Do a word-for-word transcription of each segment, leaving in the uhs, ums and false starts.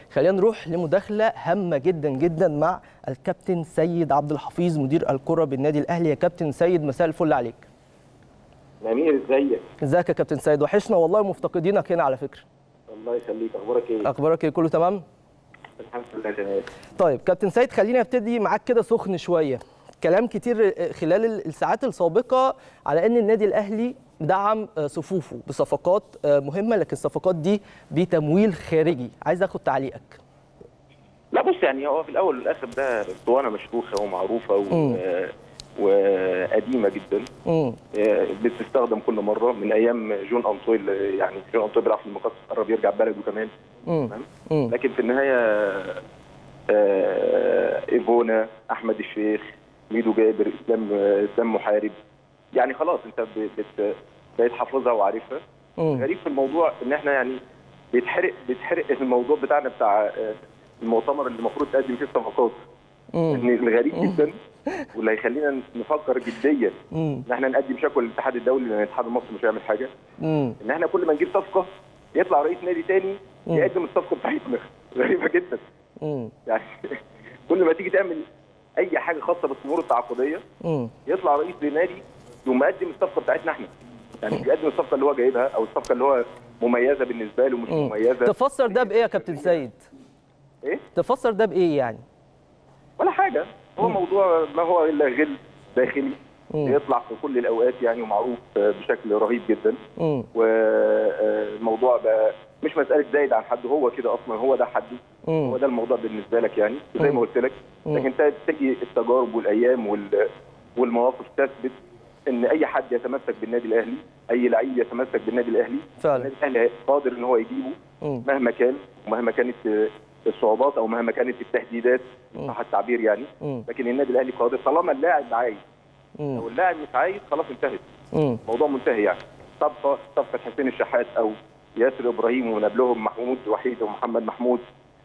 خلينا نروح لمداخله هامه جدا جدا مع الكابتن سيد عبد الحفيظ مدير الكره بالنادي الاهلي. يا كابتن سيد مساء الفل عليك. امير ازيك؟ ازيك يا كابتن سيد؟ وحشنا والله، مفتقدينك هنا على فكره. الله يخليك. اخبارك ايه؟ اخبارك ايه؟ كله تمام؟ الحمد لله تمام. طيب كابتن سيد، خليني ابتدي معاك كده سخن شويه. كلام كتير خلال الساعات السابقه على ان النادي الاهلي دعم صفوفه بصفقات مهمه، لكن الصفقات دي بتمويل خارجي. عايز اخد تعليقك. لا بص، يعني هو في الاول والاخر ده اسطوانه مشروخه ومعروفه و... وقديمه جدا. مم. بتستخدم كل مره من ايام جون انطويل. يعني جون انطويل بيلعب في المقص، قرب يرجع بلده كمان. تمام. لكن في النهايه ايفونا، احمد الشيخ، ميدو جابر، اسلام اسلام محارب، يعني خلاص انت بت بقيت حافظها وعارفها. الغريب في الموضوع ان احنا يعني بيتحرق بيتحرق الموضوع بتاعنا بتاع المؤتمر اللي المفروض تقدم فيه الصفقات. ان الغريب جدا واللي هيخلينا نفكر جديا ان احنا نقدم شكوى للاتحاد الدولي، لان الاتحاد المصري مش هيعمل حاجه. ان احنا كل ما نجيب صفقه يطلع رئيس نادي تاني يقدم الصفقه بتاعتنا. غريبه جدا. يعني كل ما تيجي تعمل اي حاجه خاصه بالامور التعاقديه يطلع رئيس لنادي يقوم مقدم الصفقه بتاعتنا احنا. يعني بيقدم الصفقه اللي هو جايبها او الصفقه اللي هو مميزه بالنسبه له، مش مم. مميزه. تفسر ده بايه يا كابتن سيد؟ ايه؟ تفسر ده بايه يعني؟ ولا حاجه، هو مم. موضوع ما هو الا غل داخلي بيطلع في كل الاوقات يعني، ومعروف بشكل رهيب جدا. والموضوع بقى مش مساله زايد عن حد، هو كده اصلا، هو ده حده. مم. هو ده الموضوع بالنسبه لك يعني زي ما قلت لك. لكن انت تجي التجارب والايام وال والمواقف تثبت ان اي حد يتمسك بالنادي الاهلي، اي لعيب يتمسك بالنادي الاهلي، فعلا النادي الاهلي قادر ان هو يجيبه مم. مهما كان ومهما كانت الصعوبات او مهما كانت التهديدات، صح التعبير يعني. مم. لكن النادي الاهلي قادر طالما اللاعب عايز. لو اللاعب مش عايز خلاص انتهت. الموضوع منتهي يعني. صفقه صفقه حسين الشحات او ياسر ابراهيم ومن قبلهم محمود وحيد ومحمد محمود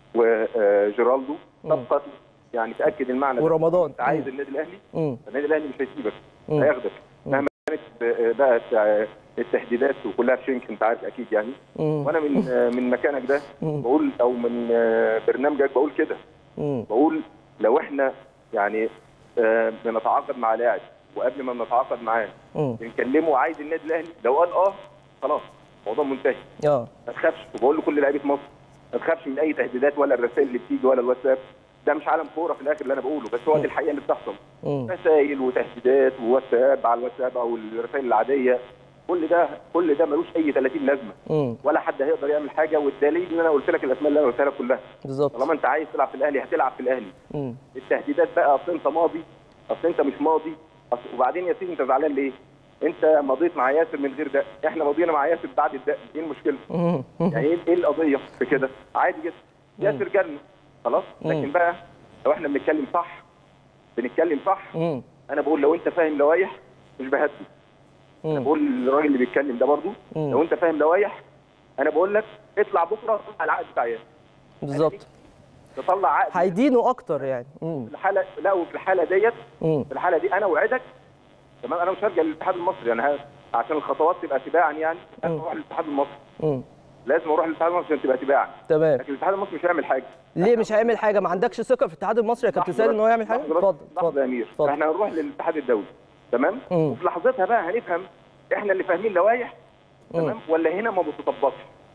وجيرالدو، صفقه يعني تاكد المعنى ورمضان. انت عايز النادي الاهلي، النادي الاهلي مش هيسيبك، هياخدك مهما كانت بقى التهديدات وكلها في شنك، انت عارف اكيد يعني. مم. وانا من من مكانك ده مم. بقول او من برنامجك بقول كده، بقول لو احنا يعني بنتعاقد مع لاعب وقبل ما نتعاقد معاه بنكلمه عايز النادي الاهلي، لو قال اه خلاص الموضوع منتهي. اه ما تخافش. وبقول لكل لعيبه مصر ما تخافش من اي تهديدات ولا الرسائل اللي بتيجي ولا الواتساب. ده مش عالم كوره في الاخر اللي انا بقوله، بس هو دي الحقيقه اللي بتحصل. رسائل وتهديدات وواتساب على الواتساب او الرسائل العاديه، كل ده كل ده ملوش اي ثلاثين لازمه. مم. ولا حد هيقدر يعمل حاجه. والدليل ان انا قلت لك الاسماء اللي انا قلتها لك كلها بالظبط. طالما انت عايز تلعب في الاهلي هتلعب في الاهلي. مم. التهديدات بقى اصل انت ماضي، اصل انت مش ماضي، اصل وبعدين يا سيدي انت زعلان ليه؟ انت مضيت مع ياسر من غير ده، احنا مضينا مع ياسر بعد الدق، ايه المشكله؟ يعني ايه القضيه في كده؟ عادي جدا. ياسر جالنا خلاص. لكن بقى لو احنا بنتكلم صح بنتكلم صح مم. انا بقول لو انت فاهم لوائح مش بهدي. انا بقول للراجل اللي بيتكلم ده برضو مم. لو انت فاهم لوائح انا بقول لك اطلع بكره طلع العقد بتاع ياسر بالظبط، تطلع عقد هيدينه اكتر يعني. مم. في الحاله لا وفي الحاله ديت في الحاله دي انا اوعدك تمام. انا مش هرجع للاتحاد المصري يعني عشان الخطوات تبقى تباعا يعني. لازم اروح للاتحاد المصري. مم. لازم اروح للاتحاد المصري عشان تبقى تباعا. تمام. لكن الاتحاد المصري مش هيعمل حاجه. ليه مش هيعمل حاجه؟ ما عندكش ثقه في الاتحاد المصري يا كابتن سيد ان هو يعمل حاجه؟ اتفضل اتفضل يا امير. احنا هنروح للاتحاد الدولي تمام. مم. وفي لحظتها بقى هنفهم احنا اللي فاهمين لوائح تمام ولا هنا ما بتطبقش.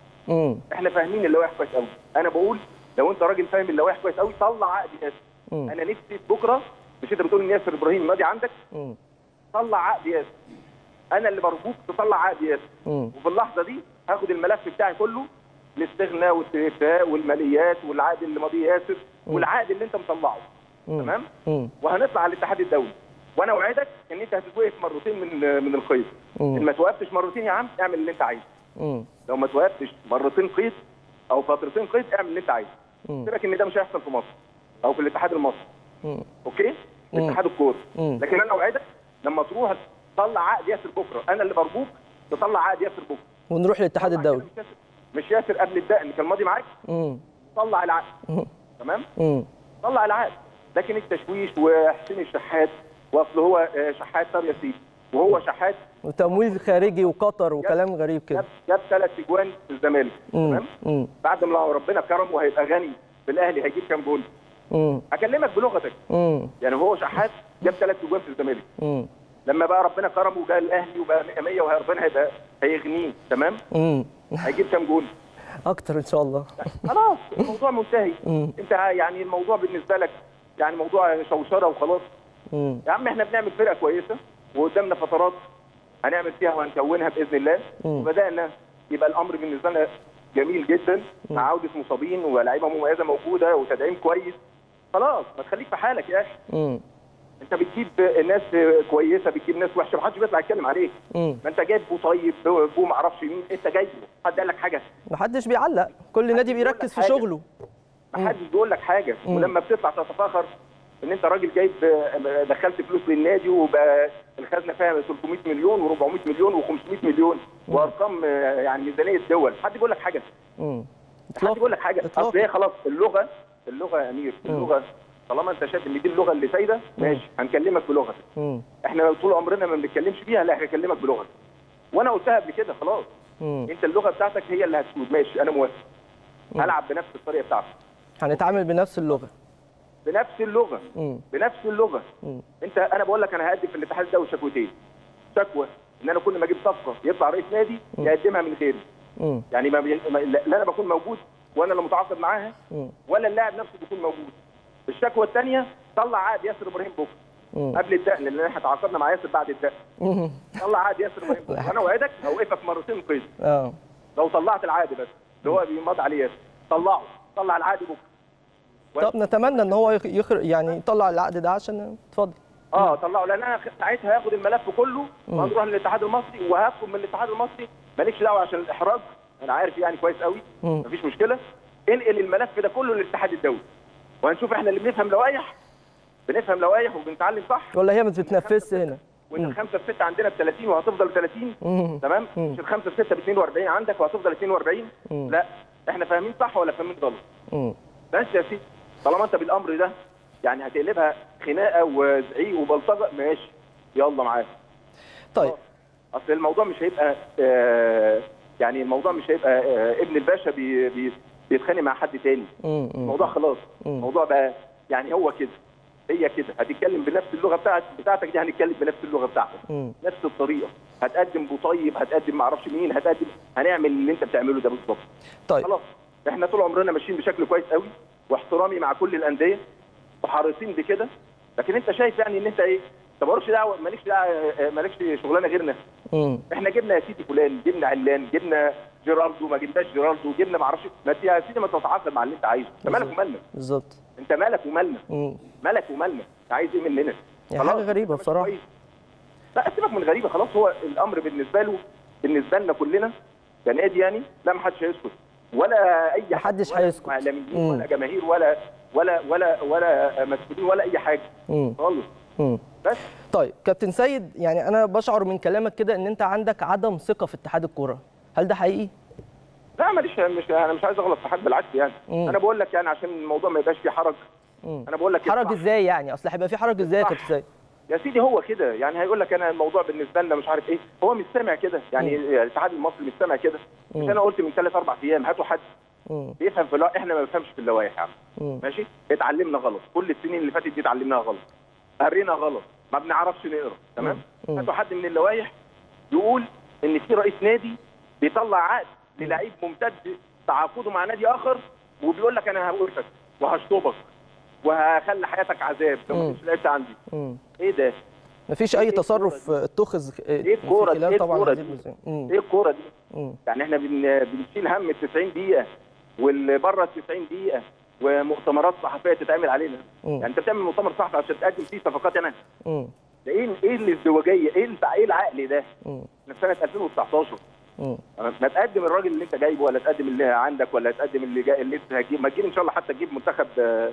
احنا فاهمين اللوائح كويس قوي. انا بقول لو انت راجل فاهم اللوائح كويس قوي طلع عقد ياسر. انا نفسي بكره، مش انت بتقول ان ياسر ابراهيم ماضي عندك؟ مم. طلع عقد ياسر. انا اللي برجوك تطلع عقد ياسر. وفي اللحظه دي هاخد الملف بتاعي كله، الاستغناء والاستيفاء والماليات والعقد اللي ماضيه ياسر والعقد اللي انت مطلعه. مم. تمام؟ مم. وهنطلع على الاتحاد الدولي. وانا اوعدك ان انت هتتوقف مرتين من من القيد. ان ما توقفتش مرتين يا عم اعمل اللي انت عايزه. لو ما توقفتش مرتين قيد او فترتين قيد اعمل اللي انت عايزه. سيبك ان ده مش هيحصل في مصر او في الاتحاد المصري. مم. اوكي؟ في اتحاد الكوره. لكن انا اوعدك لما تروح تطلع عقد ياسر بكره، انا اللي برجوك تطلع عقد ياسر بكره ونروح للاتحاد الدولي. مش ياسر قبل الدق اللي كان ماضي معاك. مم. طلع العقد. مم. تمام؟ مم. طلع العقد. لكن التشويش وحسين الشحات واصل هو شحات طب يا سيدي وهو شحات وتمويل خارجي وقطر وكلام غريب كده. جاب ثلاث اجوان في الزمالك تمام. بعد ما ربنا كرمه وهيبقى غني في الاهلي هيجيب كام جول؟ اكلمك بلغتك. مم. يعني هو شحات جاب ثلاث اجوان في الزمالك. مم. لما بقى ربنا كرمه وجاء الاهلي وبقى مية مية وربنا هيبقى هيغنيه تمام. مم. هيجيب كام جول؟ اكتر ان شاء الله. خلاص الموضوع منتهي. مم. انت يعني الموضوع بالنسبه لك يعني موضوع شوشره وخلاص. مم. يا عم احنا بنعمل فرقه كويسه وقدامنا فترات هنعمل فيها وهنكونها باذن الله. مم. وبدانا يبقى الامر بالنسبه لنا جميل جدا مع عوده مصابين ولاعيبه مميزه موجوده وتدعيم كويس. خلاص ما تخليك في حالك يا اخي. انت بتجيب ناس كويسه بتجيب ناس وحشه ما حدش بيطلع يتكلم عليك. مم. ما انت جايب بو طيب بو ما اعرفش مين انت جايبه حد قال لك حاجه؟ ما حدش بيعلق كل نادي بيركز في شغله. ما حدش بيقول لك حاجه. مم. ولما بتطلع تتفاخر ان انت راجل جايب دخلت فلوس للنادي وبقى الخزنه فيها ثلاثمية مليون وأربعمية مليون وخمسمية مليون مم. وارقام يعني ميزانيه دول حد بيقول لك حاجه؟ امم حد بيقول لك حاجه؟ اصل هي خلاص اللغه اللغه يا امير اللغه طالما انت شايف ان دي اللغه اللي سايده ماشي هنكلمك بلغتك. احنا طول عمرنا ما بنتكلمش بيها لا هنكلمك بلغتك. وانا قلتها قبل كده خلاص. مم. انت اللغه بتاعتك هي اللي هتسود ماشي انا موافق. هلعب بنفس الطريقه بتاعتك. هنتعامل بنفس اللغه. بنفس اللغه. مم. بنفس اللغه. مم. انت انا بقول لك انا هقدم في الاتحاد الدولي شكوتين. شكوى ان انا كل ما اجيب صفقه يطلع رئيس نادي يقدمها من غيري. مم. يعني ما بي... لا انا بكون موجود وانا اللي متعاقد معاها مم. ولا اللاعب نفسه بيكون موجود. الشكوى الثانيه طلع عقد ياسر ابراهيم بكره قبل الدقن لان احنا تعاقدنا مع ياسر بعد الدقن. طلع عقد ياسر ابراهيم بكره انا اوعدك هوقفك مرتين قيد. اه لو طلعت العقد بس اللي هو بيمضي عليه ياسر طلعه طلع العقد بكره. طب نتمنى ان هو يخر يعني يطلع العقد ده عشان اتفضل. اه طلعه لان انا ساعتها هاخد الملف كله وهنروح للاتحاد المصري وهاخد من الاتحاد المصري مالكش دعوه عشان الاحراج انا عارف يعني كويس قوي مفيش مشكله. انقل الملف ده كله للاتحاد الدولي وهنشوف احنا اللي بنفهم لوائح بنفهم لوائح وبنتعلم صح ولا هي ما بتتنفذش هنا. وان الخمسه في سته عندنا ب ثلاثين وهتفضل ثلاثين تمام. مش الخمسه في سته ب اثنين وأربعين عندك وهتفضل اثنين وأربعين. مم. لا احنا فاهمين صح ولا فاهمين غلط. بس يا سيدي طالما انت بالامر ده يعني هتقلبها خناقه وزعيق وبلطجه ماشي يلا معاك. طيب اصل الموضوع مش هيبقى آه يعني الموضوع مش هيبقى آه ابن الباشا بي بي بيتخانق مع حد تاني. مم. الموضوع خلاص. مم. الموضوع بقى يعني هو كده هي كده هتتكلم بنفس اللغه بتاعت بتاعتك دي هنتكلم بنفس اللغه بتاعتك. مم. نفس الطريقه هتقدم بطيب هتقدم ما اعرفش مين هتقدم هنعمل اللي انت بتعمله ده بالظبط. طيب خلاص احنا طول عمرنا ماشيين بشكل كويس قوي واحترامي مع كل الانديه وحريصين بكده. لكن انت شايف يعني ان انت ايه انت مالكش دعوه مالكش دعوه مالكش شغلانه غيرنا. مم. احنا جبنا يا سيدي فلان جبنا علان جبنا جيراردو ما جبناش جيراردو جبنا ما اعرفش ما يا سيدي ما تتعاقد مع اللي انت عايزه. انت مالك ومالنا بالظبط. انت مالك ومالنا مالك ومالنا انت عايز ايه مننا؟ يعني حاجه غريبه بصراحه. لا سيبك من غريبه خلاص هو الامر بالنسبه له بالنسبه لنا كلنا كنادي يعني لا ما حدش هيسكت ولا اي حد محدش هيسكت اعلاميين ولا جماهير ولا ولا ولا ولا مسؤولين ولا اي حاجه خالص. بس طيب كابتن سيد يعني انا بشعر من كلامك كده ان انت عندك عدم ثقه في اتحاد الكوره، هل ده حقيقي؟ لا ماليش مش انا مش عايز اغلط في حد بالعكس يعني. مم. انا بقول لك يعني عشان الموضوع ما يبقاش فيه حرج. مم. انا بقول لك حرج ازاي يعني؟ اصل هيبقى في حرج ازاي يا كابتن سيد؟ يا سيدي هو كده يعني هيقول لك انا الموضوع بالنسبه لنا مش عارف ايه هو مش سامع كده يعني الاتحاد المصري مش سامع كده. مش انا قلت من ثلاث اربع ايام هاتوا حد مم. بيفهم في اللوائح. احنا ما بنفهمش في اللوائح يا عم ماشي. اتعلمنا غلط كل السنين اللي فاتت دي اتعلمناها غلط قرينا غلط ما بنعرفش نقرا تمام. هاتوا حد من اللوائح يقول ان في رئيس نادي بيطلع عقد للعيب ممتد تعاقده مع نادي اخر وبيقول لك انا هوقفك وهشطبك وهخلي حياتك عذاب لو ما كنتش لعبت عندي. مم. ايه ده؟ مفيش اي تصرف اتخذ ايه الكوره دي؟ ايه الكوره دي؟ ايه الكوره دي؟ مم. يعني احنا بنشيل هم ال تسعين دقيقه واللي بره ال تسعين دقيقه ومؤتمرات صحفيه تتعمل علينا. مم. يعني انت بتعمل مؤتمر صحفي عشان تقدم فيه صفقات انا. امم ده ايه ايه الازدواجيه؟ ايه ايه العقل ده؟ احنا في سنه ألفين وتسعتاشر. امم ما تقدم الراجل اللي انت جايبه ولا تقدم اللي عندك ولا تقدم اللي جاي اللي انت هتجيب ما تجيب ان شاء الله حتى تجيب منتخب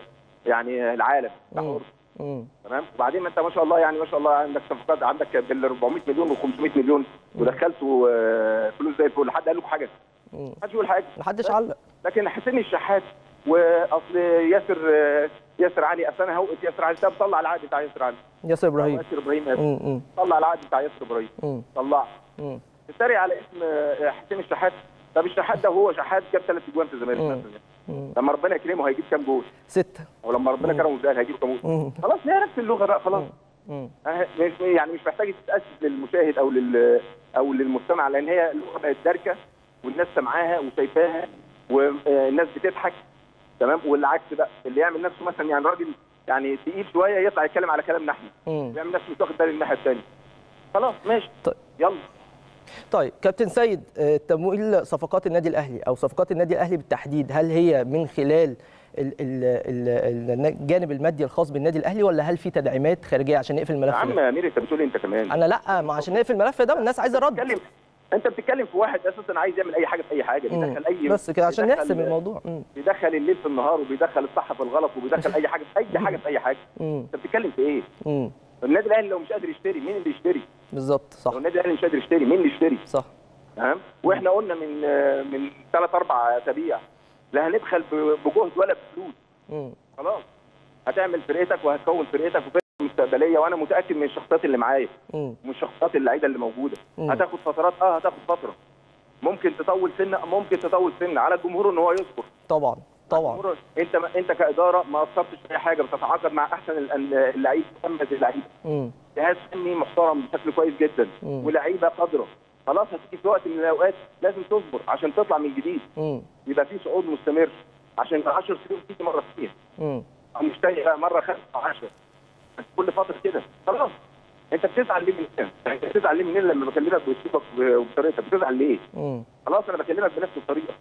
يعني العالم حر. تمام. وبعدين ما انت ما شاء الله يعني ما شاء الله عندك صفقات عندك بال أربعمية مليون و500 مليون ودخلتوا فلوس زي الفل. حد قال لكم حاجه؟ ما حدش يقول حاجه ما حدش علق. لكن حسين الشحات واصل ياسر ياسر علي، اصل انا هوقف ياسر علي. طب طلع العقد بتاع ياسر علي. ياسر ابراهيم. ياسر ابراهيم طلع العقد بتاع ياسر ابراهيم. طلعه. تتريق على اسم حسين الشحات. طب الشحات ده وهو شحات جاب ثلاث اجوان في الزمالك مثلا. لما ربنا يكرمه هيجيب كام جول؟ سته. ولما ربنا كرمه في هيجيب كام جول؟ خلاص هي نفس اللغه بقى خلاص. مش يعني مش محتاج تتاسس للمشاهد او لل او للمستمع، لان هي اللغه بقت داركه والناس سامعاها وشايفاها والناس بتضحك. تمام. والعكس بقى اللي يعمل نفسه مثلا يعني راجل يعني تقيل شويه يطلع يتكلم على كلامنا احنا ويعمل نفسه مش واخد باله الناحيه الثانيه. خلاص ماشي. طيب. يلا. طيب كابتن سيد، تمويل صفقات النادي الاهلي او صفقات النادي الاهلي بالتحديد، هل هي من خلال الجانب المادي الخاص بالنادي الاهلي ولا هل في تدعيمات خارجيه عشان نقفل الملف ده؟ يا عم امير انت بتقول انت كمان. انا لا، ما عشان نقفل الملف ده الناس عايزه رد. بتتكلم انت بتتكلم في واحد اساسا عايز يعمل اي حاجه في اي حاجه، بيدخل اي بس كده عشان نحسم الموضوع. مم. بيدخل الليل في النهار وبيدخل الصح في الغلط وبيدخل اي حاجه في اي حاجه في اي حاجه. انت بتتكلم في ايه؟ مم. النادي الاهلي لو مش قادر يشتري مين اللي يشتري؟ بالظبط صح. لو النادي الاهلي مش قادر يشتري مين اللي يشتري؟ صح. تمام. واحنا قلنا من من ثلاث اربع اسابيع لا هندخل بجهد ولا بفلوس. خلاص هتعمل فرقتك وهتكون فرقتك وفرقه مستقبليه، وانا متاكد من الشخصيات اللي معايا ومن الشخصيات اللعيبه اللي موجوده. مم. هتاخد فترات اه هتاخد فتره ممكن تطول سنه ممكن تطول سنه على الجمهور ان هو يصبر. طبعا طبعا. انت ما انت كاداره ما قصرتش في اي حاجه، بتتعاقد مع احسن اللعيبه ومميز اللعيبه. جهاز فني محترم بشكل كويس جدا ولاعيبه قادره. خلاص هتيجي في وقت من الاوقات لازم تصبر عشان تطلع من جديد. يبقى في صعود مستمر عشان عشر سنين تيجي مره فيها. امم مش تاني بقى مره خمسه او عشره كل فتره كده. خلاص انت بتزعل ليه من كده؟ انت بتزعل ليه منين لما بكلمك باسلوبك وبطريقتك؟ بتزعل ليه؟ مم. خلاص انا بكلمك بنفس الطريقه.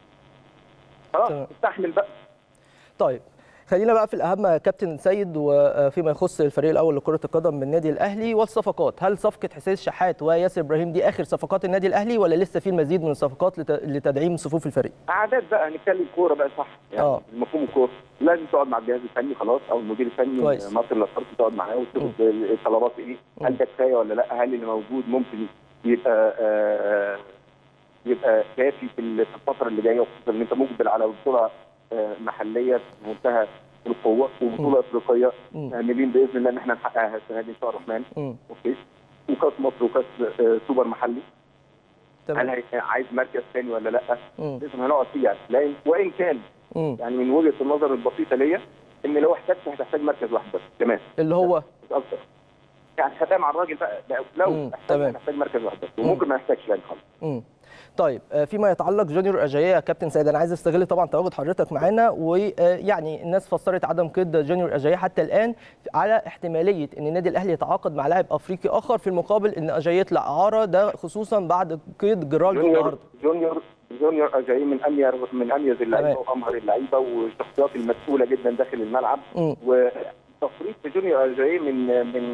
خلاص استحمل بقى. طيب خلينا بقى في الاهم يا كابتن سيد، وفيما يخص الفريق الاول لكره القدم من النادي الاهلي والصفقات، هل صفقه حسين الشحات وياسر ابراهيم دي اخر صفقات النادي الاهلي ولا لسه في المزيد من الصفقات لتدعيم صفوف الفريق؟ عادات بقى نتكلم كوره بقى صح يعني. اه المفهوم الكوره لازم تقعد مع الجهاز الفني خلاص او المدير الفني مصر الاسفار تقعد معاه وتشوف الطلبات ايه، هل ده كفايه ولا لا، هل اللي موجود ممكن يبقى آه يبقى كافي في الفتره اللي جايه، وخصوصا ان انت مقبل على بطوله محليه في منتهى القوه وبطوله افريقيه ماملين باذن الله ان احنا نحققها السنه دي ان شاء الله الرحمن. اوكي. وكاس مصر وكاس سوبر محلي. تمام. هل عايز مركز ثاني ولا لا؟ لازم هنقعد فيه يعني. لان وان كان مم. يعني من وجهه النظر البسيطه ليا ان لو احتجت هتحتاج مركز واحد بس كمان. اللي هو اكتر. يعني ختام على الراجل بقى لو احتاج هتحتاج مركز واحد بس وممكن ما يحتاجش يعني خالص. طيب فيما يتعلق جونيور اجاييه يا كابتن سيد، انا عايز استغل طبعا تواجد حضرتك معانا، ويعني الناس فسرت عدم قيد جونيور اجاييه حتى الان على احتماليه ان النادي الاهلي يتعاقد مع لاعب افريقي اخر في المقابل ان اجاييه يطلع اعاره، ده خصوصا بعد قيد جرالدو النهارده. جونيور جونيور اجاييه من امير من اميز اللعيبه وامهر اللعيبه والشخصيات المسؤوله جدا داخل الملعب، وتفريط في جونيور اجاييه من من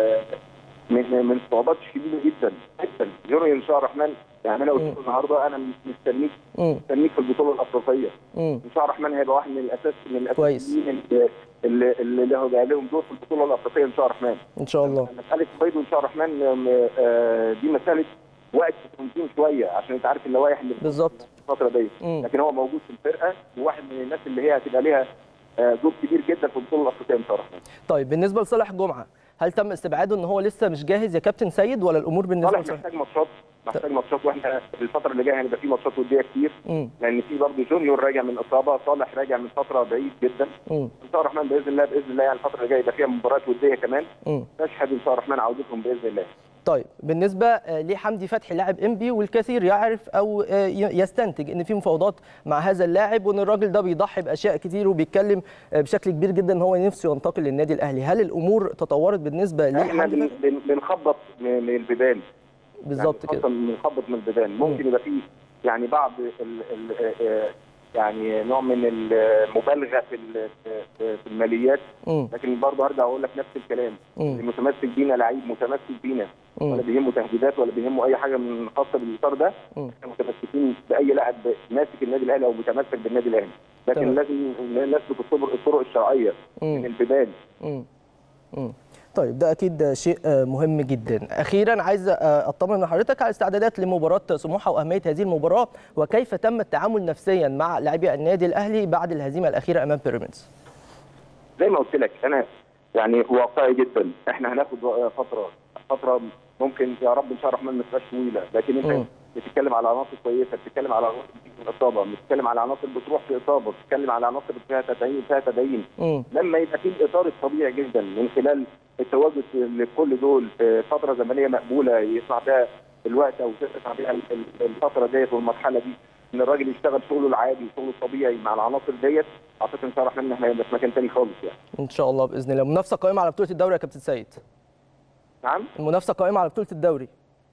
من من صعوبات شديده جدا جدا. جونيور ان شاء الله الرحمن يعني انا قلت النهارده انا مستنيك مستنيك في البطوله الافريقيه. ان شاء الله الرحمن هيبقى واحد من الاساس من الاساسيين اللي اللي هو جاي لهم دور في البطوله الافريقيه ان شاء الله الرحمن. ان شاء الله. مساله قيده ان شاء الله الرحمن دي مساله وقت تنظيم شويه عشان انت عارف اللوائح اللي بالظبط الفتره دي، لكن هو موجود في الفرقه وواحد من الناس اللي هي هتبقى ليها دور كبير جدا في البطوله الافريقيه ان شاء الله الرحمن. طيب بالنسبه لصالح جمعه، هل تم استبعاده ان هو لسه مش جاهز يا كابتن سيد ولا الامور بالنسبه لصالح محتاج ماتشات محتاج ماتشات واحنا في الفتره اللي جايه هيبقى في ماتشات وديه كتير. مم. لان في برضه جونيور راجع من اصابه، صالح راجع من فتره بعيد جدا. مم. ان شاء الله الرحمن باذن الله باذن الله يعني الفتره اللي جايه يبقى فيها مباريات وديه كمان تشهد ان شاء الله الرحمن عودتهم باذن الله. طيب بالنسبه لحمدي فتحي لاعب انبي، والكثير يعرف او يستنتج ان في مفاوضات مع هذا اللاعب وان الراجل ده بيضحي باشياء كتير وبيتكلم بشكل كبير جدا ان هو نفسه ينتقل للنادي الاهلي، هل الامور تطورت بالنسبه لحمدي فتحي؟ بنخبط من البدايه بالظبط كده. بنخبط من البدايه ممكن يبقى في يعني بعض ال ال يعني نوع من المبالغه في في الماليات، لكن برضه هرجع اقول لك نفس الكلام. المتمسك بينا لعيب متمسك بينا ولا بيهمه تهديدات ولا بيهمه اي حاجه من خاصه بالاطار ده. احنا متمسكين باي لاعب ماسك النادي الاهلي او متمسك بالنادي الاهلي، لكن طبعا. لازم نسلك الطرق الشرعيه من البدايه. طيب ده اكيد شيء مهم جدا. اخيرا عايز اطمن من حضرتك على الاستعدادات لمباراه سموحه واهميه هذه المباراه، وكيف تم التعامل نفسيا مع لاعبي النادي الاهلي بعد الهزيمه الاخيره امام بيراميدز. زي ما قلت لك انا يعني واقعي جدا. احنا هناخد فتره فتره ممكن يا رب ان شاء الله الرحمن ما تبقاش طويله، لكن انت م. بتتكلم على عناصر كويسه، بتتكلم على عناصر من الاصابه، بتتكلم على عناصر بتروح في اصابه، بتتكلم على عناصر فيها تدعيم فيها تدعيم. لما يبقى في الاطار الطبيعي جدا من خلال التواجد لكل دول في فتره زمنيه مقبوله يسمع بها الوقت او تسمع بها الفتره ديت والمرحله دي، ان الراجل يشتغل شغله العادي وشغله الطبيعي مع العناصر ديت، اعتقد ان شاء الله الرحمن احنا هنبقى في مكان ثاني خالص يعني. ان شاء الله باذن الله. منافسه قائمه على بطوله الدوري يا كابتن سيد. نعم؟ المنافسه قائمه على بطوله الدوري.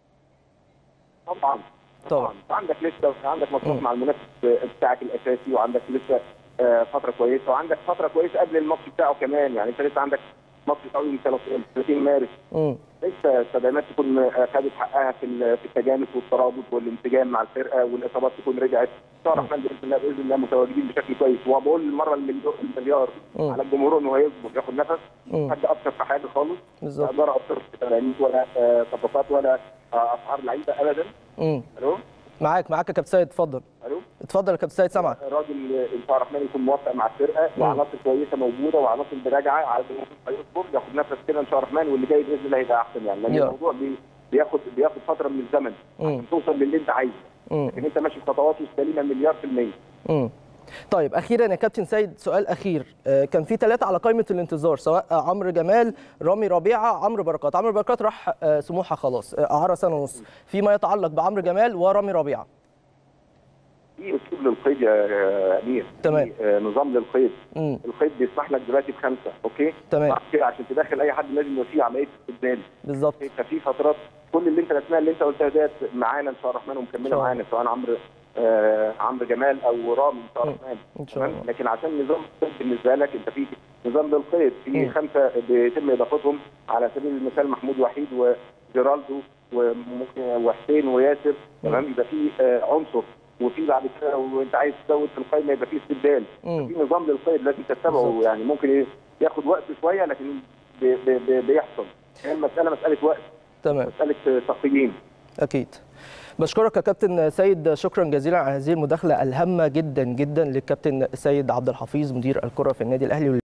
طبعا طبعا عندك لسه عندك ماتشات مع المنافس بتاعك الاساسي، وعندك لسه فتره كويسه، وعندك فتره كويسه قبل الماتش بتاعه كمان، يعني انت لسه عندك ماتش قوي من ثلاثين مارس. امم لسه التدعيمات تكون خدت حقها في في التجانس والترابط والانسجام مع الفرقه، والاصابات تكون رجعت. ان شاء الله الرحمن باذن الله باذن الله متواجدين بشكل كويس، وبقول المره المليار على الجمهور انه هيصبر ياخد نفس، حد اكثر في حاجه خالص، لا اقدر اكثر في تدعيمات ولا صفقات ولا اسعار لعيبه ابدا. امم الو معاك معاك يا كابتن سيد، اتفضل. الو اتفضل يا كابتن سيد، سامعك. الراجل ان شاء الله الرحمن يكون موفق مع الفرقه، وعناصر كويسه موجوده وعناصر راجعه، على هيصبر ياخد نفس كده ان شاء الله الرحمن، واللي جاي باذن الله هيبقى احسن يعني، لان الموضوع بياخد بياخد فتره من الزمن عشان توصل للي انت عايزه، لكن انت ماشي بخطوات سليمه مليار في الميه. امم طيب اخيرا يا كابتن سيد سؤال اخير، كان في ثلاثه على قائمه الانتظار، سواء عمرو جمال، رامي ربيعه، عمرو بركات. عمرو بركات راح سموحه خلاص، اعاره سنه ونص. فيما يتعلق بعمرو جمال ورامي ربيعه، في اسلوب للقيد يا امير، تمام، نظام للقيد. مم. القيد بيسمح لك دلوقتي بخمسه، اوكي؟ تمام. عشان تدخل اي حد لازم يبقى فيه عمليه استبدال. بالظبط. ففي فترات كل اللي انت الاسماء اللي انت قلتها ديت معانا ان شاء الله الرحمن ومكمله معانا، سواء عمرو آه عمرو جمال او رامي ان شاء الله الرحمن. ان شاء الله. لكن عشان نظام القيد بالنسبه لك انت في نظام للقيد، في مم. خمسه بيتم اضافتهم، على سبيل المثال محمود وحيد وجيرالدو وحسين وياسر، تمام؟ يبقى في آه عنصر، وفي بعد كده وانت عايز تزود في القائمه يبقى في استبدال، في نظام للقيد لازم تتبعه، يعني ممكن ياخد وقت شويه لكن بي بي بيحصل، هي المساله مساله وقت، تمام، مساله تقييم. اكيد. بشكرك يا كابتن سيد، شكرا جزيلا على هذه المداخله الهامه جدا جدا للكابتن سيد عبد الحفيظ مدير الكره في النادي الاهلي.